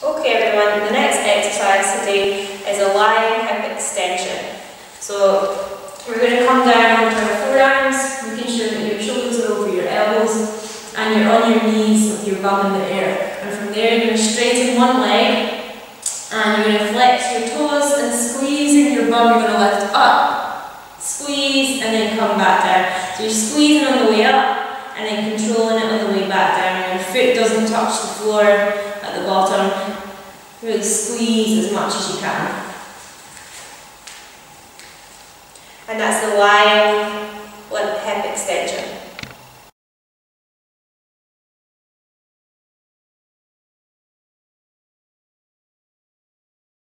Okay everyone, the next exercise today is a lying hip extension. So we're going to come down onto our forearms, making sure that your shoulders are over your elbows and you're on your knees with your bum in the air. And from there you're going to straighten one leg and you're going to flex your toes and squeezing your bum. You're going to lift up, squeeze and then come back down. So you're squeezing on the way up and then controlling it on the way back down. Your foot doesn't touch the floor at the bottom. Really squeeze as much as you can. And that's the lying